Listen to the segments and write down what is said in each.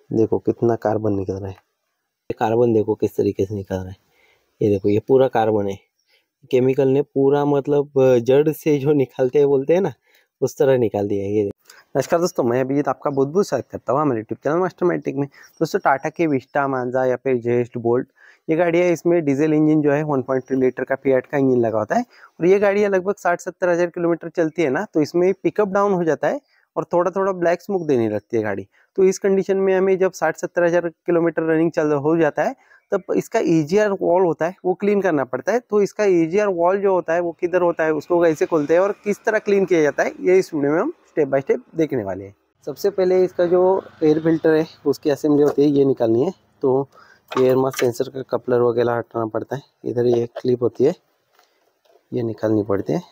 देखो कितना कार्बन निकल रहा है। ये कार्बन देखो किस तरीके से निकल रहा है। ये देखो ये पूरा कार्बन है। केमिकल ने पूरा मतलब जड़ से जो निकालते हैं बोलते हैं ना, उस तरह निकाल दिया है ये। नमस्कार दोस्तों, मैं अभिजीत आपका बहुत बहुत स्वागत करता हूँ हमारे यूट्यूब चैनल मास्टर मैटिक में। दोस्तों टाटा के विस्टा, मांजा या फिर जेस्ट, बोल्ट, ये गाड़ियाँ, इसमें डीजल इंजन जो है 1.3 लीटर का फिएट का इंजन लगा होता है। और ये गाड़ियाँ लगभग 60-70 हज़ार किलोमीटर चलती है ना, तो इसमें पिकअप डाउन हो जाता है और थोड़ा थोड़ा ब्लैक स्मोक देने लगती है गाड़ी। तो इस कंडीशन में हमें जब 60-70 हज़ार किलोमीटर रनिंग चल हो जाता है, तब इसका ईजीआर वॉल होता है वो क्लीन करना पड़ता है। तो इसका ईजीआर वॉल जो होता है वो किधर होता है, उसको कैसे खोलते हैं और किस तरह क्लीन किया जाता है, ये इस वीडियो में हम स्टेप बाय स्टेप देखने वाले हैं। सबसे पहले इसका जो एयर फिल्टर है उसकी असेंबली होती है, ये निकालनी है। तो एयर मास सेंसर का कपलर वगैरह हटाना पड़ता है। इधर ये क्लिप होती है, ये निकालनी पड़ती है।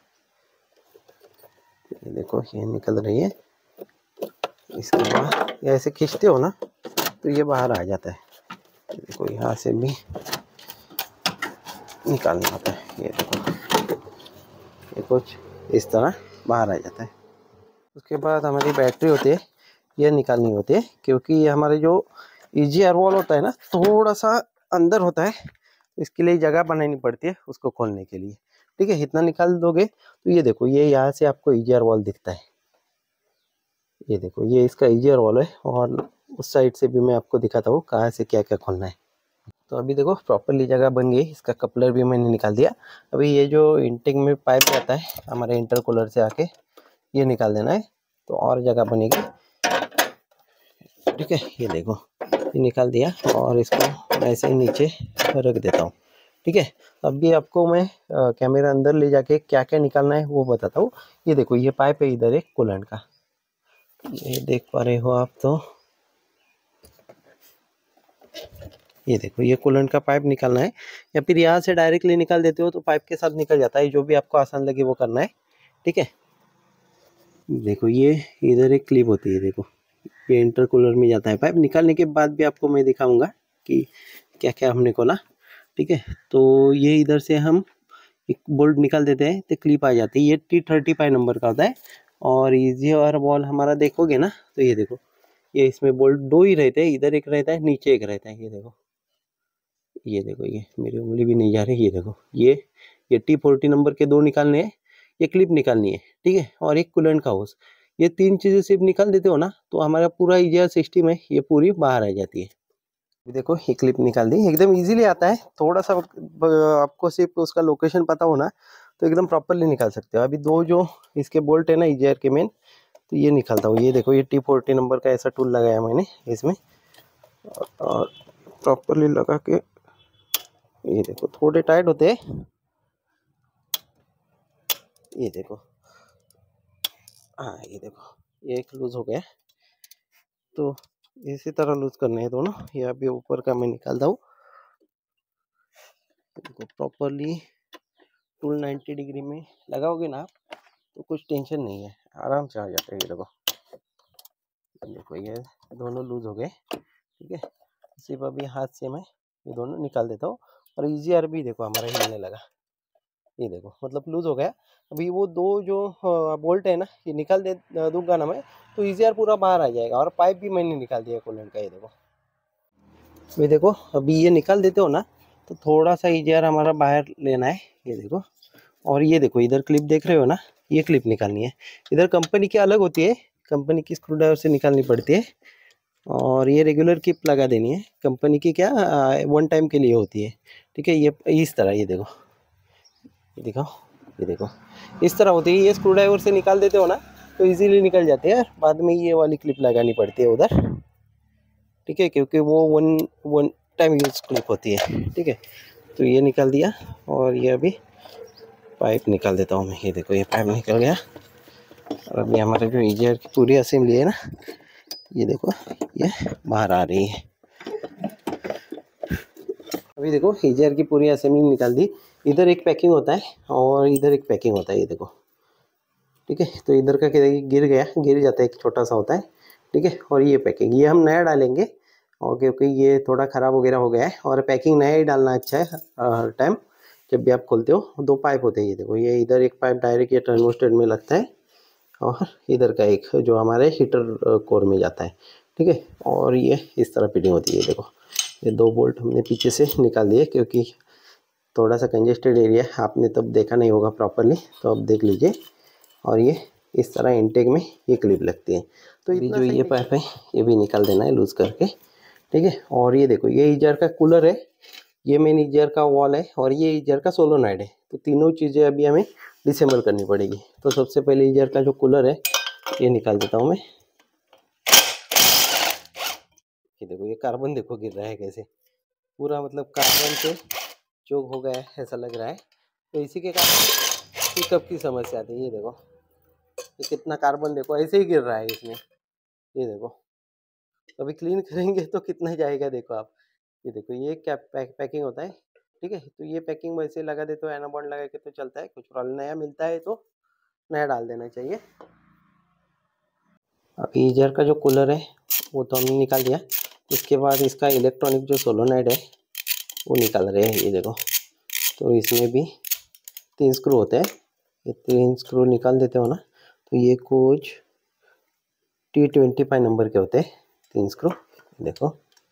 ये देखो ये निकल रही है। इसके बाद ये ऐसे खींचते हो ना तो ये बाहर आ जाता है। देखो यहाँ से भी निकालना होता है। ये देखो ये कुछ इस तरह बाहर आ जाता है। उसके बाद हमारी बैटरी होती है, ये निकालनी होती है, क्योंकि ये हमारे जो ईजीआर वॉल होता है ना, थोड़ा सा अंदर होता है। इसके लिए जगह बनानी पड़ती है उसको खोलने के लिए। ठीक है, इतना निकाल दोगे तो ये देखो ये यहाँ से आपको ईजीआर वॉल दिखता है। ये देखो ये इसका ईजीआर वॉल है। और उस साइड से भी मैं आपको दिखाता हूँ कहाँ से क्या क्या खोलना है। तो अभी देखो प्रॉपरली जगह बन गई। इसका कपलर भी मैंने निकाल दिया। अभी ये जो इंटेक में पाइप जाता है हमारे इंटरकूलर से आके, ये निकाल देना है, तो और जगह बनेगी। ठीक है, ये देखो ये निकाल दिया और इसको ऐसे ही नीचे रख देता हूँ। ठीक है, अभी आपको मैं कैमरा अंदर ले जाके क्या क्या निकालना है वो बताता हूँ। ये देखो ये पाइप है इधर एक कूलेंट का, ये देख पा रहे हो आप। तो ये देखो ये कूलेंट का पाइप निकालना है, या फिर यहाँ से डायरेक्टली निकाल देते हो तो पाइप के साथ निकल जाता है। जो भी आपको आसान लगे वो करना है। ठीक है, देखो ये इधर एक क्लिप होती है। देखो ये इंटरकूलर में जाता है पाइप। निकालने के बाद भी आपको मैं दिखाऊंगा कि क्या क्या हमने खोला। ठीक है, तो ये इधर से हम एक बोल्ट निकाल देते हैं तो क्लिप आ जाती है। ये T35 नंबर का होता है। और ईजीआर वॉल हमारा देखोगे ना तो ये देखो ये इसमें बोल्ट दो ही रहते हैं, इधर एक रहता है नीचे एक रहता है। ये देखो ये मेरी उंगली भी नहीं जा रही। ये देखो ये T40 नंबर के दो निकालने हैं, ये क्लिप निकालनी है। ठीक है, और एक कूलेंट का होस, ये तीन चीज़ें सिर्फ निकाल देते हो ना तो हमारा पूरा ईजीआर सिस्टम है ये पूरी बाहर आ जाती है। देखो ये क्लिप निकाल दी, एकदम इजीली आता है। थोड़ा सा आपको सिर्फ उसका लोकेशन पता हो ना तो एकदम प्रॉपरली निकाल सकते हो। अभी दो जो इसके बोल्ट है ना ईजीआर के मेन, तो ये निकालता हूँ। ये देखो ये T40 नंबर का ऐसा टूल लगाया मैंने इसमें, और प्रॉपरली लगा के ये देखो थोड़े टाइट होते हैं। ये देखो हाँ, ये देखो ये एक लूज हो गया। तो इसी तरह लूज करने हैं दोनों। ये अभी ऊपर का मैं निकालता हूँ। देखो प्रॉपरली टूल 90 डिग्री में लगाओगे ना आप तो कुछ टेंशन नहीं है, आराम से आ जाता है। ये देखो ये दोनों लूज हो गए। ठीक है, सिर्फ अभी हाथ से मैं ये दोनों निकाल देता हूँ। और ईजीआर भी देखो हमारा हिलने लगा। ये देखो मतलब लूज हो गया। अभी वो दो जो बोल्ट है ना ये निकाल दे दूंगा ना मैं, तो ईजीआर पूरा बाहर आ जाएगा। और पाइप भी मैंने निकाल दिया कूलेंट का। ये देखो अभी देखो अभी ये निकाल देते हो ना तो थोड़ा सा ईजीआर हमारा बाहर लेना है। ये देखो, और ये देखो इधर क्लिप देख रहे हो ना, ये क्लिप निकालनी है। इधर कंपनी की अलग होती है, कंपनी की स्क्रू ड्राइवर से निकालनी पड़ती है। और ये रेगुलर क्लिप लगा देनी है। कंपनी की क्या वन टाइम के लिए होती है। ठीक है, ये इस तरह ये देखो ये दिखाओ ये देखो इस तरह होती है। ये स्क्रू ड्राइवर से निकाल देते हो ना तो इजीली निकल जाते हैं। बाद में ये वाली क्लिप लगानी पड़ती है उधर। ठीक है, क्योंकि वो one one time use clip होती है। ठीक है, तो ये निकाल दिया। और ये अभी पाइप निकाल देता हूँ मैं। ये देखो ये पाइप निकल गया। और अभी हमारे जो ईजीआर की पूरी असेंबली है ना, ये देखो ये बाहर आ रही है। अभी देखो ईजीआर की पूरी असेंबली निकाल दी। इधर एक पैकिंग होता है और इधर एक पैकिंग होता है। ये देखो ठीक है, तो इधर का गिर गया, गिर जाता है, एक छोटा सा होता है। ठीक है, और ये पैकिंग ये हम नया डालेंगे, और क्योंकि ये थोड़ा ख़राब वगैरह हो गया है। और पैकिंग नया ही डालना अच्छा है हर टाइम जब भी आप खोलते हो। दो पाइप होते हैं। ये देखो ये इधर एक पाइप डायरेक्ट ये टर्मोस्टेट में लगता है, और इधर का एक जो हमारे हीटर कोर में जाता है। ठीक है। और ये इस तरह फिटिंग होती है। देखो ये 2 बोल्ट हमने पीछे से निकाल दिए क्योंकि थोड़ा सा कंजेस्टेड एरिया आपने तब देखा नहीं होगा प्रॉपरली, तो अब देख लीजिए। और ये इस तरह इनटेक में ये क्लिप लगती है। तो ये जो ये पाइप है ये भी निकाल देना है लूज़ करके, ठीक है। और ये देखो ये ईजर का कूलर है, ये मेन ईजर का वॉल है और ये ईजर का सोलोनाइड है। तो तीनों चीज़ें अभी हमें डिसेंबल करनी पड़ेगी। तो सबसे पहले ईजर का जो कूलर है ये निकाल देता हूँ मैं। ये देखो ये कार्बन देखो गिर रहा है कैसे, पूरा मतलब कार्बन से चोक हो गया है ऐसा लग रहा है। तो इसी के कारण पिकअप की समस्या आती है। ये देखो ये कितना कार्बन देखो ऐसे ही गिर रहा है इसमें, ये देखो। अभी क्लीन करेंगे तो कितना जाएगा देखो आप। ये देखो ये क्या पैकिंग होता है, ठीक है। तो ये पैकिंग वैसे लगा दे तो एनाबॉन्ड लगा के तो चलता है, कुछ प्रॉब्लम नया मिलता है तो नया डाल देना चाहिए। अब ईजर का जो कूलर है वो तो हमने निकाल दिया। इसके बाद इसका इलेक्ट्रॉनिक जो सोलोनाइड है वो निकाल रहे हैं। ये देखो तो इसमें भी 3 स्क्रू होते हैं, ये 3 स्क्रू निकाल देते हो ना। तो ये कुछ T25 नंबर के होते हैं 3 स्क्रू, देखो।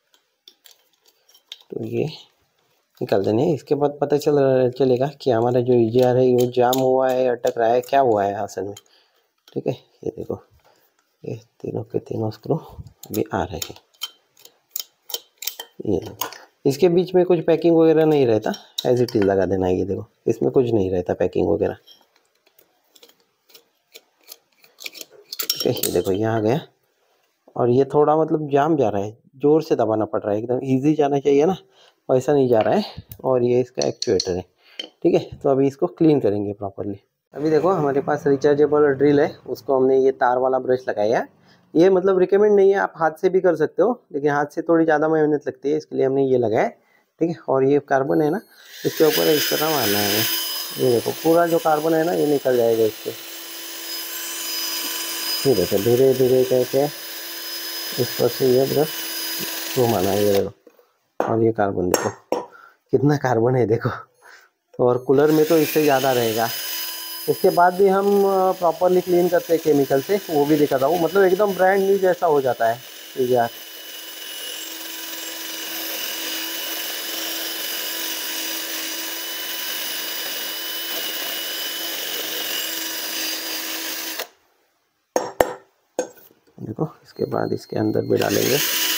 तो ये निकाल देने। इसके बाद पता चलेगा कि हमारा जो ईजीआर है वो जाम हुआ है, अटक रहा है, क्या हुआ है असल में, ठीक है। ये देखो ये तीनों के तीनों स्क्रू अभी आ रहे हैं। ये देखो इसके बीच में कुछ पैकिंग वगैरह नहीं रहता, एज इट इज लगा देना है। ये देखो इसमें कुछ नहीं रहता पैकिंग वगैरह, ठीक है। ये देखो यहाँ आ गया और ये थोड़ा मतलब जाम जा रहा है, ज़ोर से दबाना पड़ रहा है, एकदम इजी जाना चाहिए ना, वैसा नहीं जा रहा है। और ये इसका एक्चुएटर है, ठीक है। तो अभी इसको क्लीन करेंगे प्रॉपरली। अभी देखो हमारे पास रिचार्जेबल ड्रिल है, उसको हमने ये तार वाला ब्रश लगाया है। ये मतलब रिकमेंड नहीं है, आप हाथ से भी कर सकते हो, लेकिन हाथ से थोड़ी ज़्यादा मेहनत लगती है, इसके लिए हमने ये लगाया है, ठीक है। और ये कार्बन है ना, इसके ऊपर इस तरह मारना है। ये देखो पूरा जो कार्बन है ना ये निकल जाएगा इससे। ये देखो धीरे धीरे करके इस पर से ये ब्रश घुमाना है। ये देखो और ये कार्बन देखो कितना कार्बन है देखो। और कूलर में तो इससे ज़्यादा रहेगा। इसके बाद भी हम प्रॉपरली क्लीन करते हैं केमिकल से, वो भी दिखाता हूँ। मतलब एकदम ब्रांड न्यू जैसा हो जाता है ये यार। देखो इसके बाद इसके अंदर भी डालेंगे।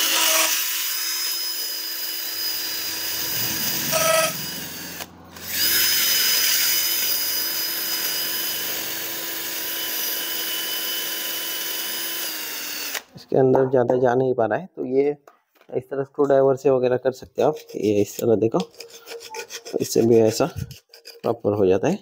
इसके अंदर ज़्यादा जा नहीं पा रहा है, तो ये इस तरह स्क्रू ड्राइवर से वगैरह कर सकते हो आप। ये इस तरह देखो, इससे भी ऐसा प्रॉपर हो जाता है।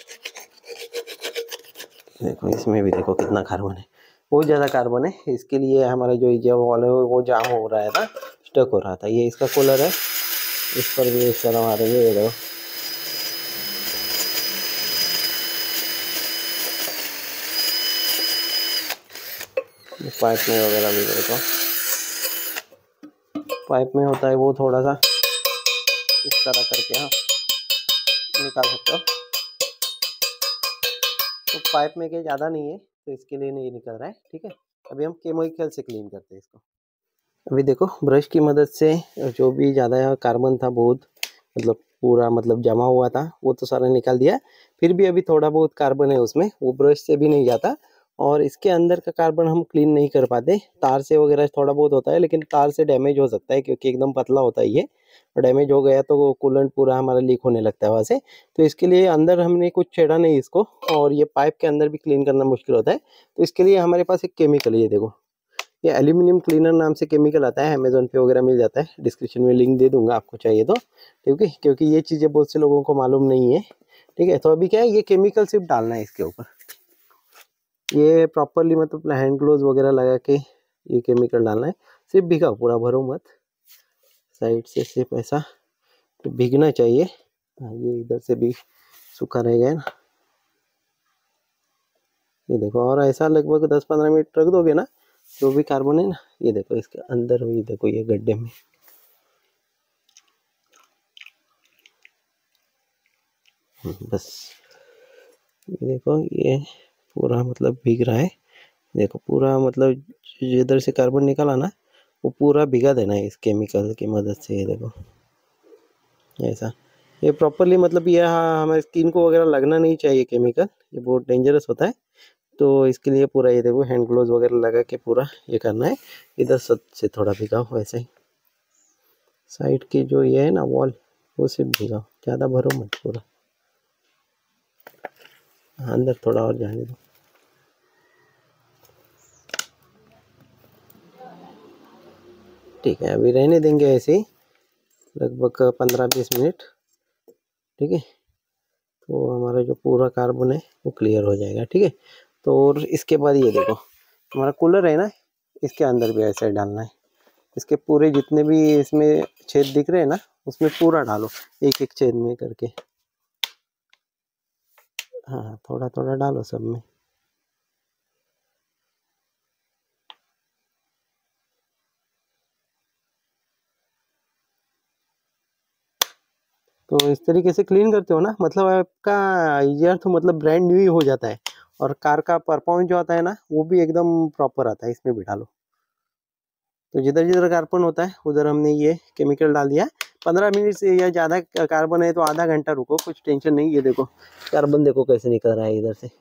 देखो इसमें भी देखो कितना कार्बन है, बहुत ज़्यादा कार्बन है। इसके लिए हमारा जो ईजिया वॉल है वो जाम हो रहा था, स्टक हो रहा था। ये इसका कूलर है, इस पर भी इस तरह मारेंगे। ये देखो पाइप में वगैरह भी देखो, पाइप में होता है वो थोड़ा सा इस तरह करके हाँ निकाल सकते हो। तो पाइप में के ज़्यादा नहीं है तो इसके लिए नहीं निकल रहा है, ठीक है। अभी हम केमिकल से क्लीन करते हैं इसको। अभी देखो ब्रश की मदद से जो भी ज़्यादा कार्बन था, बहुत मतलब पूरा मतलब जमा हुआ था, वो तो सारा निकाल दिया। फिर भी अभी थोड़ा बहुत कार्बन है उसमें, वो ब्रश से भी नहीं जाता। और इसके अंदर का कार्बन हम क्लीन नहीं कर पाते, तार से वगैरह थोड़ा बहुत होता है, लेकिन तार से डैमेज हो सकता है क्योंकि एकदम पतला होता है ये। डैमेज हो गया तो वो कूलेंट पूरा हमारा लीक होने लगता है वहाँ से। तो इसके लिए अंदर हमने कुछ छेड़ा नहीं इसको, और ये पाइप के अंदर भी क्लीन करना मुश्किल होता है। तो इसके लिए हमारे पास एक केमिकल है, ये देखो ये एल्यूमिनियम क्लीनर नाम से केमिकल आता है, अमेजोन पे वगैरह मिल जाता है। डिस्क्रिप्शन में लिंक दे दूंगा आपको चाहिए तो, ठीक है। क्योंकि ये चीज़ें बहुत से लोगों को मालूम नहीं है, ठीक है। तो अभी क्या है, ये केमिकल सिर्फ डालना है इसके ऊपर। ये प्रॉपरली मतलब हैंड ग्लोव वगैरह लगा के ये केमिकल डालना है। सिर्फ भीगा, पूरा भरो मत, साइड से सिर्फ ऐसा तो भीगना चाहिए। ये इधर से भी सूखा रह गया ना, ये देखो। और ऐसा लगभग 10-15 मिनट रख दोगे ना, जो भी कार्बन है ना, ये देखो इसके अंदर, ये देखो ये गड्ढे में बस। ये देखो ये पूरा मतलब भीग रहा है, देखो पूरा मतलब जिधर से कार्बन निकला ना वो पूरा भिगा देना है इस केमिकल की मदद से। ये देखो ऐसा, ये प्रॉपरली मतलब ये हमारे स्किन को वगैरह लगना नहीं चाहिए केमिकल, ये बहुत डेंजरस होता है। तो इसके लिए पूरा ये देखो हैंड ग्लोव्स वगैरह लगा के पूरा ये करना है। इधर सच से थोड़ा भिगाओ, वैसे ही साइड की जो ये है ना वॉल वो सिर्फ भिगाओ, ज़्यादा भरो मत पूरा, अंदर थोड़ा और जाने दो। ठीक है, अभी रहने देंगे ऐसे ही लगभग 15-20 मिनट। ठीक है, तो हमारा जो पूरा कार्बन है वो क्लियर हो जाएगा। ठीक है, तो और इसके बाद ये देखो हमारा कूलर है ना, इसके अंदर भी ऐसे डालना है। इसके पूरे जितने भी इसमें छेद दिख रहे हैं ना उसमें पूरा डालो, एक एक छेद में करके। हाँ थोड़ा थोड़ा डालो सब में। तो इस तरीके से क्लीन करते हो ना, मतलब आपका ईयर तो मतलब ब्रांड न्यू ही हो जाता है। और कार का परफॉर्मेंस जो आता है ना वो भी एकदम प्रॉपर आता है, इसमें भी डालो। तो जिधर जिधर कार्बन होता है उधर हमने ये केमिकल डाल दिया। 15 मिनट से या ज़्यादा कार्बन है तो आधा घंटा रुको, कुछ टेंशन नहीं। ये देखो कार्बन देखो कैसे निकल रहा है इधर से,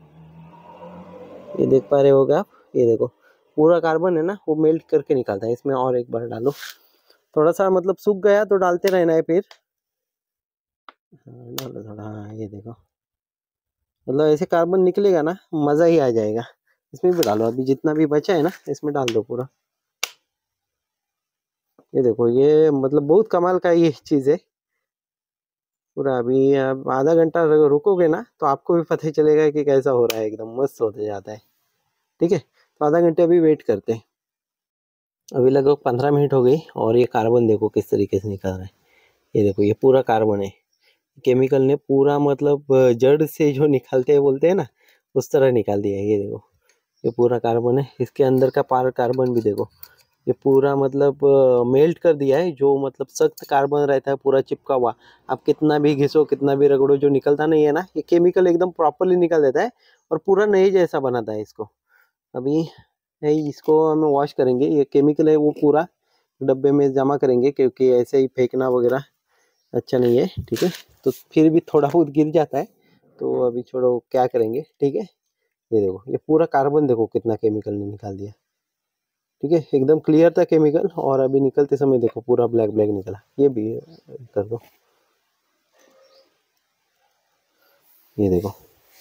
ये देख पा रहे होगे आप। ये देखो पूरा कार्बन है ना वो मेल्ट करके निकलता है। इसमें और एक बार डालो, थोड़ा सा मतलब सूख गया तो डालते रहना है फिर। हाँ, डालो थोड़ा। हाँ ये देखो मतलब ऐसे कार्बन निकलेगा ना मज़ा ही आ जाएगा। इसमें भी डालो, अभी जितना भी बचा है ना इसमें डाल दो पूरा। ये देखो ये मतलब बहुत कमाल का ये चीज़ है पूरा। अभी आप आधा घंटा रुकोगे ना तो आपको भी पता ही चलेगा कि कैसा हो रहा है, एकदम मस्त होते जाता है। ठीक है, तो आधा घंटे अभी वेट करते हैं। अभी लगभग 15 मिनट हो गई और ये कार्बन देखो किस तरीके से निकल रहा है। ये देखो ये पूरा कार्बन है, केमिकल ने पूरा मतलब जड़ से जो निकालते हैं बोलते हैं ना उस तरह निकाल दिया है। ये देखो ये पूरा कार्बन है, इसके अंदर का पार कार्बन भी देखो ये पूरा मतलब मेल्ट कर दिया है। जो मतलब सख्त कार्बन रहता है पूरा चिपका हुआ, आप कितना भी घिसो कितना भी रगड़ो जो निकलता नहीं है ना, ये केमिकल एकदम प्रॉपरली निकल देता है और पूरा नए जैसा बनाता है इसको। अभी है इसको हम वॉश करेंगे, ये केमिकल है वो पूरा डब्बे में जमा करेंगे क्योंकि ऐसे ही फेंकना वगैरह अच्छा नहीं है। ठीक है, तो फिर भी थोड़ा बहुत गिर जाता है तो अभी छोड़ो क्या करेंगे। ठीक है, ये देखो ये पूरा कार्बन देखो कितना केमिकल ने निकाल दिया। ठीक है, एकदम क्लियर था केमिकल और अभी निकलते समय देखो पूरा ब्लैक ब्लैक निकला। ये भी कर दो, ये देखो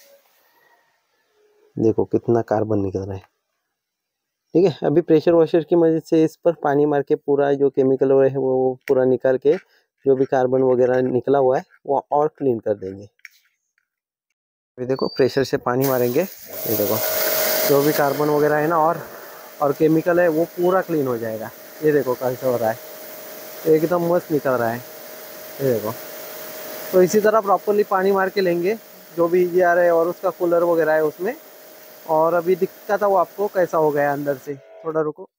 देखो कितना कार्बन निकल रहा है। ठीक है, अभी प्रेशर वॉशर की मदद से इस पर पानी मार के पूरा जो केमिकल है वो पूरा निकाल के जो भी कार्बन वगैरह निकला हुआ है वो और क्लीन कर देंगे। अभी देखो प्रेशर से पानी मारेंगे, ये देखो जो भी कार्बन वगैरह है ना और केमिकल है वो पूरा क्लीन हो जाएगा। ये देखो कैसे हो रहा है, एकदम मस्त निकल रहा है। ये देखो, तो इसी तरह प्रॉपरली पानी मार के लेंगे जो भी EGR है और उसका कूलर वगैरह है उसमें। और अभी दिखता था वो आपको कैसा हो गया अंदर से, थोड़ा रुको।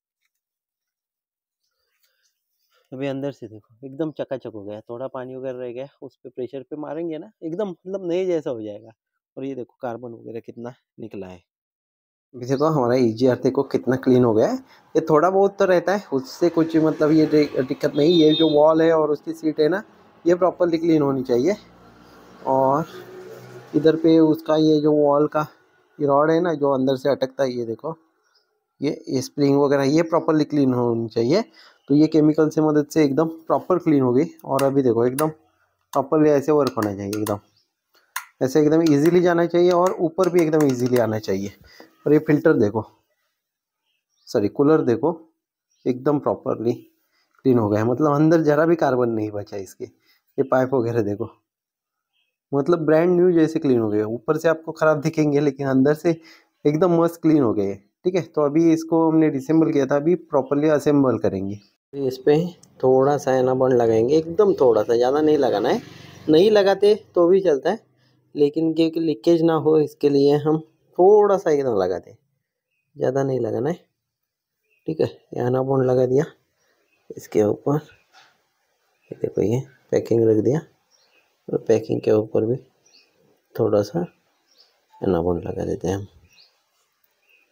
अभी अंदर से देखो एकदम चकाचक हो गया, थोड़ा पानी वगैरह रह गया उस पर प्रेशर पे मारेंगे ना एकदम मतलब नए जैसा हो जाएगा। और ये देखो कार्बन वगैरह कितना निकला है। अभी देखो हमारा EGR देखो कितना क्लीन हो गया है। ये थोड़ा बहुत तो रहता है उससे कुछ मतलब ये दिक्कत नहीं। ये जो वॉल है और उसकी सीट है ना ये प्रॉपरली क्लीन होनी चाहिए। और इधर पे उसका ये जो वॉल का ये रॉड है ना जो अंदर से अटकता है, ये देखो ये स्प्रिंग वगैरह ये प्रॉपरली क्लीन होनी चाहिए। तो ये केमिकल से मदद से एकदम प्रॉपर क्लीन हो गई। और अभी देखो एकदम प्रॉपरली ऐसे वर्क होना चाहिए, एकदम ऐसे एकदम इजीली जाना चाहिए और ऊपर भी एकदम इजीली आना चाहिए। और ये फिल्टर देखो, सॉरी कूलर देखो एकदम प्रॉपरली क्लीन हो गया है, मतलब अंदर जरा भी कार्बन नहीं बचा इसके। ये पाइप वगैरह देखो मतलब ब्रांड न्यू जैसे क्लीन हो गए। ऊपर से आपको ख़राब दिखेंगे लेकिन अंदर से एकदम मस्त क्लीन हो गए। ठीक है, तो अभी इसको हमने डिसेंबल किया था, अभी प्रॉपरली असेंबल करेंगे। इस पे थोड़ा सा है ना बंड लगाएंगे, एकदम थोड़ा सा, ज़्यादा नहीं लगाना है। नहीं लगाते तो भी चलता है लेकिन क्योंकि लीकेज ना हो इसके लिए हम थोड़ा सा एकदम लगाते हैं, ज़्यादा नहीं लगाना है। ठीक है, यहाँ ना बंड लगा दिया इसके ऊपर। ये देखो ये पैकिंग रख दिया और पैकिंग के ऊपर भी थोड़ा सा ना बंड लगा देते हैं हम।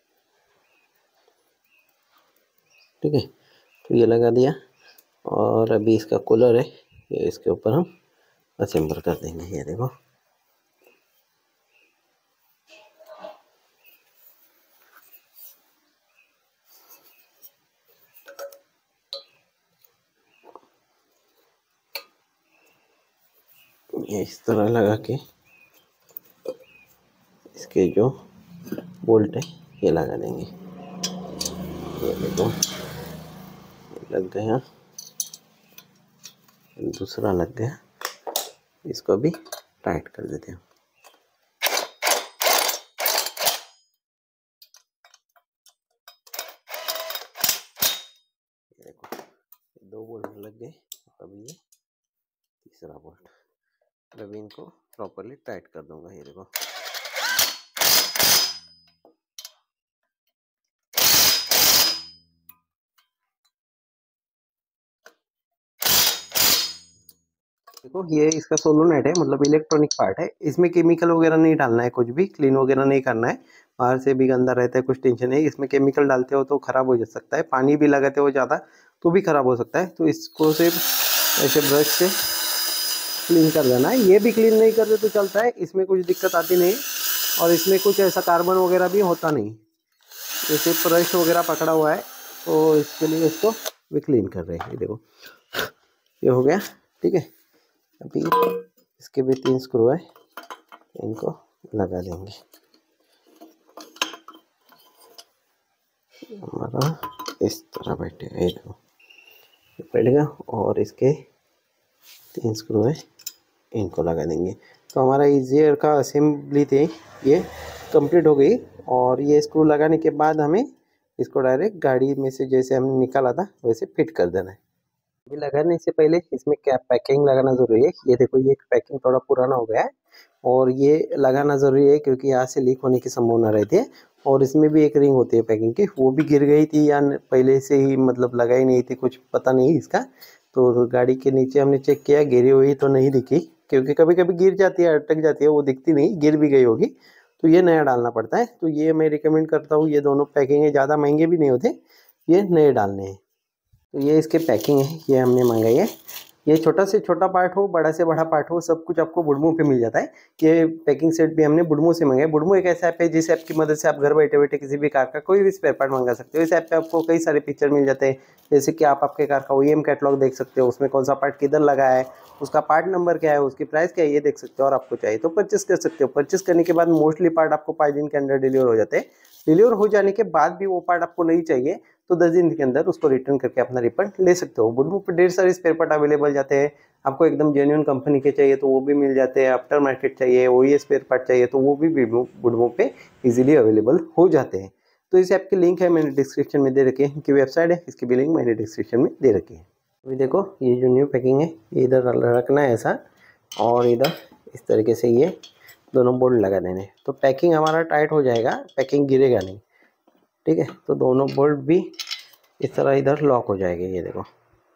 ठीक है, तो ये लगा दिया और अभी इसका कूलर है, ये इसके ऊपर हम असेंबल कर देंगे। ये देखो, ये इस तरह लगा के इसके जो बोल्ट है ये लगा देंगे। ये देखो लग गया, दूसरा लग गया, इसको भी टाइट कर देते हैं। ये देखो, दो बोल्ट लग गए, अभी ये तीसरा बोल्ट, अभी इनको प्रॉपरली टाइट कर दूंगा। ये देखो, देखो ये इसका सोलोनेट है, मतलब इलेक्ट्रॉनिक पार्ट है। इसमें केमिकल वगैरह नहीं डालना है, कुछ भी क्लीन वगैरह नहीं करना है। बाहर से भी गंदा रहता है, कुछ टेंशन नहीं। इसमें केमिकल डालते हो तो खराब हो जा सकता है, पानी भी लगाते हो ज़्यादा तो भी खराब हो सकता है। तो इसको सिर्फ ऐसे ब्रश से क्लीन कर देना है। ये भी क्लीन नहीं करते तो चलता है, इसमें कुछ दिक्कत आती नहीं और इसमें कुछ ऐसा कार्बन वगैरह भी होता नहीं। जैसे ब्रश वगैरह पकड़ा हुआ है तो इसके लिए इसको भी क्लीन कर रहे हैं। ये देखो, ये हो गया। ठीक है, अभी इसके भी 3 स्क्रू है, इनको लगा देंगे। हमारा इस तरह बैठेगा, ये देखो बैठेगा और इसके 3 स्क्रू है, इनको लगा देंगे। तो हमारा ईजियर का असेंबली थे ये कंप्लीट हो गई। और ये स्क्रू लगाने के बाद हमें इसको डायरेक्ट गाड़ी में से जैसे हमने निकाला था वैसे फिट कर देना है। अभी लगाने से पहले इसमें क्या पैकिंग लगाना ज़रूरी है। ये देखो, ये पैकिंग थोड़ा पुराना हो गया है और ये लगाना ज़रूरी है क्योंकि यहाँ से लीक होने की संभावना रहती है। और इसमें भी एक रिंग होती है पैकिंग की, वो भी गिर गई थी या पहले से ही मतलब लगाई नहीं थी, कुछ पता नहीं इसका। तो गाड़ी के नीचे हमने चेक किया, गिरी हुई तो नहीं दिखी, क्योंकि कभी कभी गिर जाती है, अटक जाती है, वो दिखती नहीं, गिर भी गई होगी तो ये नया डालना पड़ता है। तो ये मैं रिकमेंड करता हूँ, ये दोनों पैकिंग है, ज़्यादा महंगे भी नहीं होते, ये नए डालने हैं। तो ये इसके पैकिंग है, ये हमने मंगाई है। ये छोटा से छोटा पार्ट हो, बड़ा से बड़ा पार्ट हो, सब कुछ आपको बुडमो पे मिल जाता है। ये पैकिंग सेट भी हमने बुडमो से मंगाया। बुडमो एक ऐसा ऐप है जिस ऐप की मदद से आप घर बैठे बैठे किसी भी कार का कोई भी स्पेयर पार्ट मंगा सकते हो। इस ऐप पे आपको कई सारे फीचर मिल जाते हैं, जैसे कि आप आपके कार का OEM कैटलॉग देख सकते हो, उसमें कौन सा पार्ट किधर लगा है, उसका पार्ट नंबर क्या है, उसकी प्राइस क्या है, ये देख सकते हो। और आपको चाहिए तो परचेस कर सकते हो। परचेस करने के बाद मोस्टली पार्ट आपको 5 दिन के अंदर डिलीवर हो जाते हैं। डिलीवर हो जाने के बाद भी वो पार्ट आपको नहीं चाहिए तो 10 दिन के अंदर उसको रिटर्न करके अपना रिफंड ले सकते हो। बुडमो पर ढेर सारे स्पेयर पार्ट अवेलेबल जाते हैं। आपको एकदम जेन्युइन कंपनी के चाहिए तो वो भी मिल जाते हैं, आफ्टर मार्केट चाहिए, OE स्पेयर पार्ट चाहिए तो वो भी बुडमो पे इजीली अवेलेबल हो जाते हैं। तो इस ऐप की लिंक है मैंने डिस्क्रिप्शन में दे रखी है, इनकी वेबसाइट है, इसकी भी लिंक मैंने डिस्क्रिप्शन में दे रखी है। अभी देखो, ये जो न्यू पैकिंग है ये इधर रखना है ऐसा, और इधर इस तरीके से ये दोनों बोल्ट लगा देने, तो पैकिंग हमारा टाइट हो जाएगा, पैकिंग गिरेगा नहीं। ठीक है, तो दोनों बोल्ट भी इस तरह इधर लॉक हो जाएंगे। ये देखो,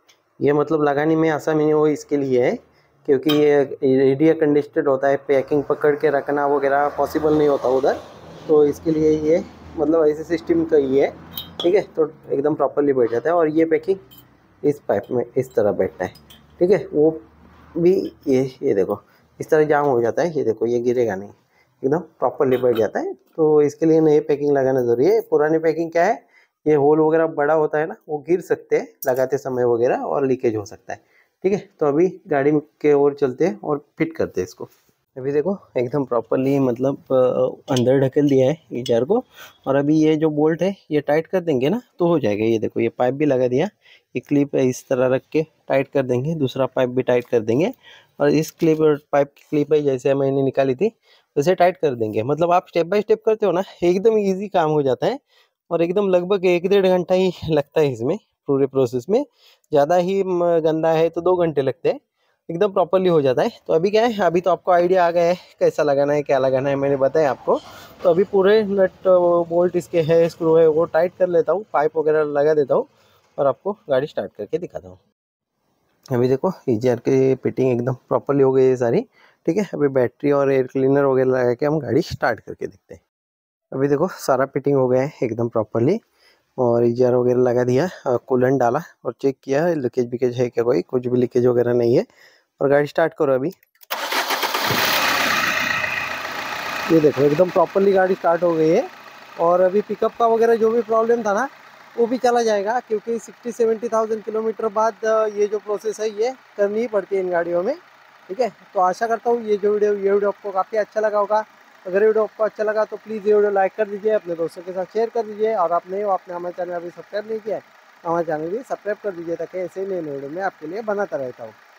ये मतलब लगाने में आसानी नहीं हो इसके लिए है, क्योंकि ये एरिया कंडिस्टेड होता है, पैकिंग पकड़ के रखना वगैरह पॉसिबल नहीं होता उधर, तो इसके लिए ये मतलब ऐसे सिस्टम का ही है। ठीक है, तो एकदम प्रॉपरली बैठ जाता है। और ये पैकिंग इस पाइप में इस तरह बैठता है। ठीक है, वो भी ये देखो इस तरह जाम हो जाता है। ये देखो, ये गिरेगा नहीं, एकदम प्रॉपरली बैठ जाता है। तो इसके लिए नई पैकिंग लगाना ज़रूरी है। पुरानी पैकिंग क्या है, ये होल वगैरह बड़ा होता है ना, वो गिर सकते हैं लगाते समय वगैरह और लीकेज हो सकता है। ठीक है, तो अभी गाड़ी के ओर चलते हैं और फिट करते हैं इसको। अभी देखो, एकदम प्रॉपरली मतलब अंदर ढकेल दिया है ये जार को। और अभी ये जो बोल्ट है ये टाइट कर देंगे ना तो हो जाएगा। ये देखो, ये पाइप भी लगा दिया, ये क्लिप है, इस तरह रख के टाइट कर देंगे, दूसरा पाइप भी टाइट कर देंगे। और इस क्लिप और पाइप की क्लिप है जैसे मैंने निकाली थी वैसे टाइट कर देंगे। मतलब आप स्टेप बाय स्टेप करते हो ना, एकदम ईजी काम हो जाता है। और एकदम लगभग 1-1.5 घंटा ही लगता है इसमें, पूरे प्रोसेस में। ज़्यादा ही गंदा है तो 2 घंटे लगते हैं, एकदम प्रॉपरली हो जाता है। तो अभी क्या है, अभी तो आपको आइडिया आ गया है कैसा लगाना है, क्या लगाना है, मैंने बताया आपको। तो अभी पूरे नट बोल्ट इसके है, स्क्रू है, वो टाइट कर लेता हूँ, पाइप वगैरह लगा देता हूँ और आपको गाड़ी स्टार्ट करके दिखाता हूँ। अभी देखो, EGR की फिटिंग एकदम प्रॉपरली हो गई है सारी। ठीक है, अभी बैटरी और एयर क्लीनर वगैरह लगा के हम गाड़ी स्टार्ट करके देखते हैं। अभी देखो, सारा फिटिंग हो गया है एकदम प्रॉपरली। और ईयर वगैरह लगा दिया, कूलेंट डाला और चेक किया लीकेज विकेज है क्या, कोई कुछ भी लीकेज वगैरह नहीं है। और गाड़ी स्टार्ट करो अभी। ये देखो एकदम प्रॉपरली गाड़ी स्टार्ट हो गई है। और अभी पिकअप का वगैरह जो भी प्रॉब्लम था ना वो भी चला जाएगा, क्योंकि 60-70,000 किलोमीटर बाद ये जो प्रोसेस है ये करनी ही पड़ती है इन गाड़ियों में। ठीक है, तो आशा करता हूँ ये वीडियो आपको काफ़ी अच्छा लगा होगा। अगर वीडियो आपको अच्छा लगा तो प्लीज़ ये वीडियो लाइक कर दीजिए, अपने दोस्तों के साथ शेयर कर दीजिए। और आप नहीं हो, आपने हमारे चैनल अभी सब्सक्राइब नहीं किया है, हमारे चैनल भी सब्सक्राइब कर दीजिए, ताकि ऐसे ही नए वीडियो में आपके लिए बनाता रहता हूँ।